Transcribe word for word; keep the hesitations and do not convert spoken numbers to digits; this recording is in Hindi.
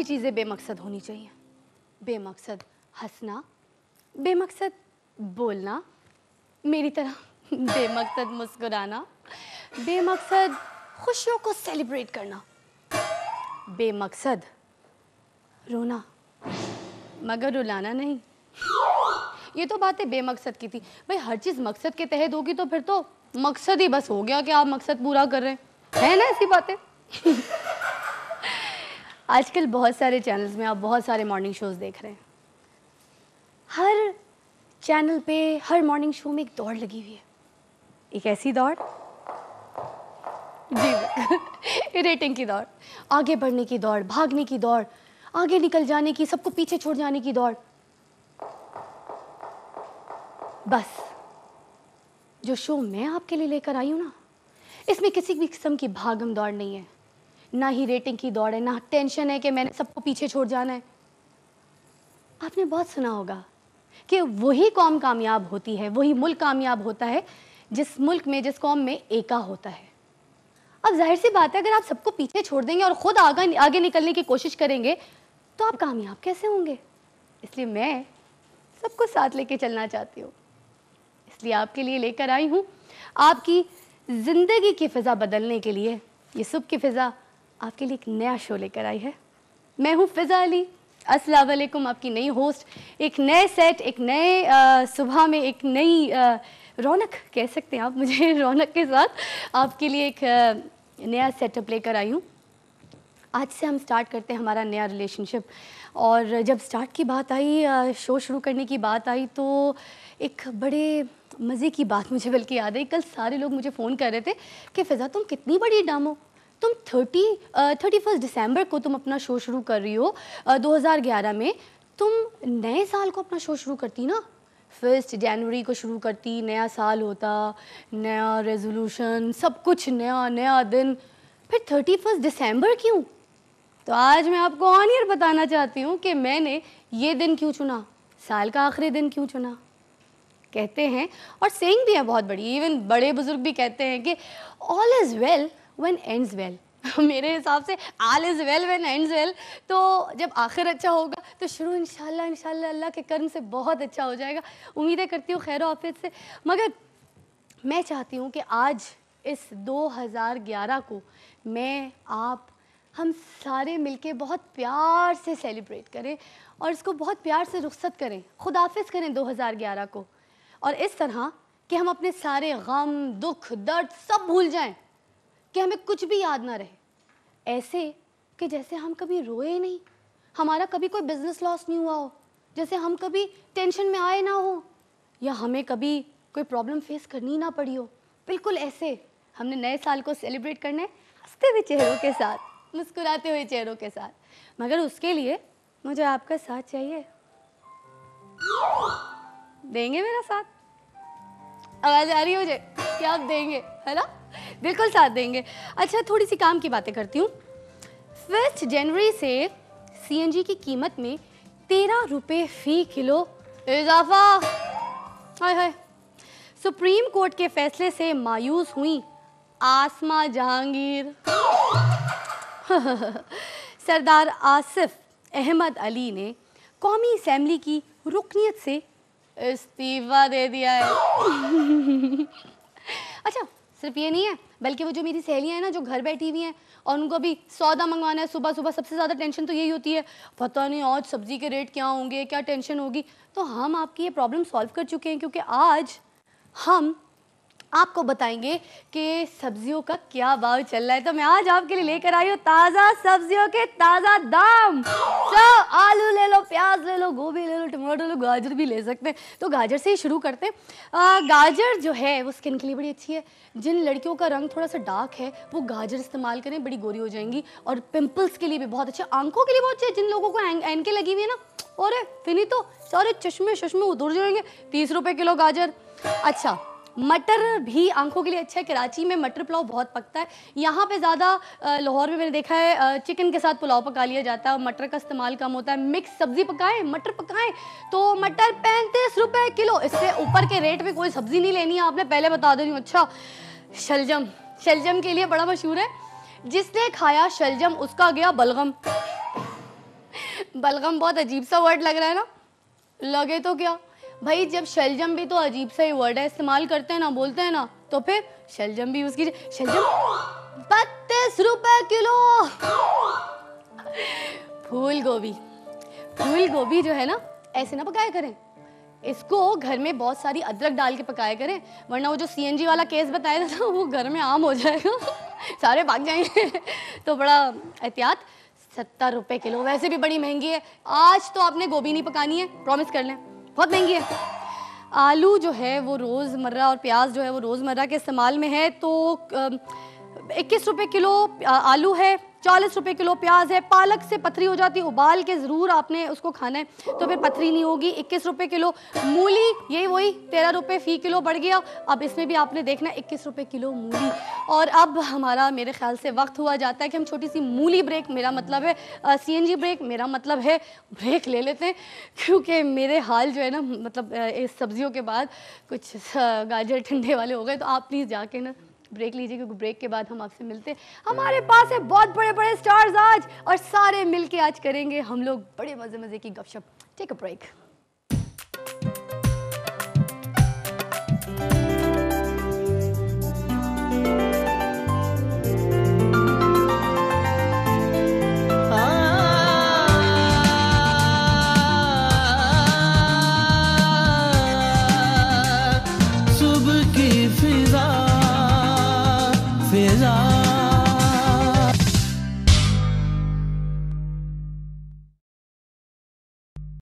सी चीज़ें बेमकसद होनी चाहिए। बेमकसद हंसना, बेमकसद बोलना, मेरी तरह बेमकसद मुस्कुराना, बेमकसद खुशियों को सेलिब्रेट करना, बेमकसद रोना मगर रुलाना नहीं। ये तो बातें बेमकसद की थी भाई। हर चीज़ मकसद के तहत होगी तो फिर तो मकसद ही बस हो गया कि आप मकसद पूरा कर रहे हैं, है ना ऐसी बातें। आजकल बहुत सारे चैनल्स में आप बहुत सारे मॉर्निंग शोज़ देख रहे हैं। हर चैनल पे हर मॉर्निंग शो में एक दौड़ लगी हुई है। एक ऐसी दौड़ जी रेटिंग की दौड़, आगे बढ़ने की दौड़, भागने की दौड़, आगे निकल जाने की, सबको पीछे छोड़ जाने की दौड़। बस जो शो मैं आपके लिए लेकर आई हूँ ना, इसमें किसी भी किस्म की भागम दौड़ नहीं है, ना ही रेटिंग की दौड़ है, ना टेंशन है कि मैंने सबको पीछे छोड़ जाना है। आपने बहुत सुना होगा कि वही कौम कामयाब होती है, वही मुल्क कामयाब होता है जिस मुल्क में, जिस कौम में एका होता है। अब जाहिर सी बात है, अगर आप सबको पीछे छोड़ देंगे और खुद आगे आगे निकलने की कोशिश करेंगे तो आप कामयाब कैसे होंगे। इसलिए मैं सबको साथ लेके चलना चाहती हूँ। इसलिए आपके लिए लेकर आई हूँ आपकी ज़िंदगी की फ़िज़ा बदलने के लिए ये सुबह की फ़िज़ा आपके लिए एक नया शो लेकर आई है। मैं हूँ फ़िज़ा अली। अस्सलाम वालेकुम, आपकी नई होस्ट, एक नए सेट, एक नए सुबह में एक नई रौनक कह सकते हैं आप मुझे, रौनक के साथ आपके लिए एक आ, नया सेटअप लेकर आई हूँ। आज से हम स्टार्ट करते हैं हमारा नया रिलेशनशिप। और जब स्टार्ट की बात आई, शो शुरू करने की बात आई, तो एक बड़े मज़े की बात मुझे बल्कि याद है। कल सारे लोग मुझे फ़ोन कर रहे थे कि फ़िज़ा तुम कितनी बड़ी डम हो, तुम थर्टी थर्टी फर्स्ट दिसंबर को तुम अपना शो शुरू कर रही हो, दो हज़ार ग्यारह में तुम नए साल को अपना शो शुरू करती ना, फर्स्ट जनवरी को शुरू करती, नया साल होता, नया रेजोल्यूशन, सब कुछ नया, नया दिन, फिर थर्टी फर्स्ट दिसंबर क्यों? तो आज मैं आपको ऑन एयर बताना चाहती हूँ कि मैंने ये दिन क्यों चुना, साल का आखिरी दिन क्यों चुना। कहते हैं, और सेइंग भी है बहुत बड़ी, इवन बड़े बुजुर्ग भी कहते हैं कि all is well when ends well. मेरे हिसाब से all is well when ends well, तो जब आखिर अच्छा होगा तो शुरू इंशाल्लाह इंशाल्लाह अल्लाह के कर्म से बहुत अच्छा हो जाएगा। उम्मीदें करती हूँ खैर ऑफिस से। मगर मैं चाहती हूँ कि आज इस दो हज़ार ग्यारह को मैं, आप, हम सारे मिलके बहुत प्यार से सेलिब्रेट करें और इसको बहुत प्यार से रुखसत करें, खुदाफिज करें दो हज़ार ग्यारह को। और इस तरह कि हम अपने सारे गम, दुख, दर्द सब भूल जाएं, कि हमें कुछ भी याद ना रहे। ऐसे कि जैसे हम कभी रोए नहीं, हमारा कभी कोई बिजनेस लॉस नहीं हुआ हो, जैसे हम कभी टेंशन में आए ना हो, या हमें कभी कोई प्रॉब्लम फेस करनी ना पड़ी हो। बिल्कुल ऐसे हमने नए साल को सेलिब्रेट करना है, हंसते हुए चेहरों के साथ, मुस्कुराते हुए चेहरों के साथ। मगर उसके लिए मुझे आपका साथ चाहिए। देंगे मेरा साथ? आवाज़ आ रही है मुझे कि आप देंगे, है ना? बिल्कुल साथ देंगे। अच्छा, थोड़ी सी काम की बातें करती हूँ। फर्स्ट जनवरी से सीएनजी की कीमत में तेरह रुपये फी किलो इजाफा। हाय हाय। सुप्रीम कोर्ट के फैसले से मायूस हुई आसमा जहांगीर। सरदार आसिफ अहमद अली ने कौमी असेंबली की रुकनियत से इस्तीफा दे दिया है। अच्छा, सिर्फ ये नहीं है, बल्कि वो जो मेरी सहेलियाँ हैं ना, जो घर बैठी हुई हैं और उनको अभी सौदा मंगवाना है, सुबह सुबह सबसे ज़्यादा टेंशन तो यही होती है, पता नहीं आज सब्ज़ी के रेट क्या होंगे, क्या टेंशन होगी। तो हम आपकी ये प्रॉब्लम सॉल्व कर चुके हैं, क्योंकि आज हम आपको बताएंगे कि सब्जियों का क्या भाव चल रहा है। तो मैं आज आपके लिए लेकर आई हूँ ताज़ा सब्जियों के ताज़ा दाम। तो आलू ले लो, प्याज ले लो, गोभी ले लो, टमाटर ले लो, गाजर भी ले सकते हैं। तो गाजर से ही शुरू करते हैं। आ, गाजर जो है वो स्किन के लिए बड़ी अच्छी है। जिन लड़कियों का रंग थोड़ा सा डार्क है वो गाजर इस्तेमाल करें, बड़ी गोरी हो जाएंगी। और पिंपल्स के लिए भी बहुत अच्छा, आंखों के लिए बहुत अच्छे। जिन लोगों को एनके लगी हुई है ना, और फिनी तो सारे चश्मे चश्मे उतर जाएंगे। तीस रुपए किलो गाजर। अच्छा, मटर भी आंखों के लिए अच्छा है। कराची में मटर पुलाव बहुत पकता है। यहाँ पे ज़्यादा लाहौर में मैंने देखा है चिकन के साथ पुलाव पका लिया जाता है और मटर का इस्तेमाल कम होता है। मिक्स सब्जी पकाएं, मटर पकाएं तो मटर पैंतीस रुपए किलो। इससे ऊपर के रेट में कोई सब्जी नहीं लेनी है आपने, पहले बता दे रही हूँ। अच्छा, शलजम, शलजम के लिए बड़ा मशहूर है। जिसने खाया शलजम उसका गया बलगम। बलगम बहुत अजीब सा वर्ड लग रहा है ना? लगे तो क्या भाई, जब शलजम भी तो अजीब सा ही वर्ड है, इस्तेमाल करते हैं ना, बोलते हैं ना, तो फिर शलजम भी यूज कीजिए। शलजम बत्तीस रुपए किलो। फूल गोभी, फूल गोभी जो है ना, ऐसे ना पकाया करें, इसको घर में बहुत सारी अदरक डाल के पकाया करें, वरना वो जो सीएनजी वाला केस बताया था वो घर में आम हो जाएगा, सारे भाग जाएंगे। तो बड़ा एहतियात। सत्तर रुपए किलो, वैसे भी बड़ी महंगी है। आज तो आपने गोभी नहीं पकानी है, प्रॉमिस कर लें, बहुत महंगी है। आलू जो है वो रोज़मर्रा और प्याज जो है वो रोज़मर्रा के इस्तेमाल में है, तो इक्कीस रुपये किलो आलू है, चालीस रुपए किलो प्याज है। पालक से पथरी हो जाती है, उबाल के ज़रूर आपने उसको खाना है, तो फिर पथरी नहीं होगी। इक्कीस रुपए किलो मूली, यही वही तेरह रुपए फी किलो बढ़ गया। अब इसमें भी आपने देखना है इक्कीस रुपए किलो मूली। और अब हमारा मेरे ख्याल से वक्त हुआ जाता है कि हम छोटी सी मूली ब्रेक, मेरा मतलब है सीएनजी ब्रेक, मेरा मतलब है ब्रेक ले लेते हैं, क्योंकि मेरे हाल जो है ना, मतलब इस सब्जियों के बाद कुछ गाजर ठंडे वाले हो गए। तो आप प्लीज़ जाके ना ब्रेक लीजिए, क्योंकि ब्रेक के बाद हम आपसे मिलते हैं। हमारे पास है बहुत बड़े बड़े स्टार्स आज, और सारे मिलके आज करेंगे हम लोग बड़े मज़े मज़े की गपशप। Take a break.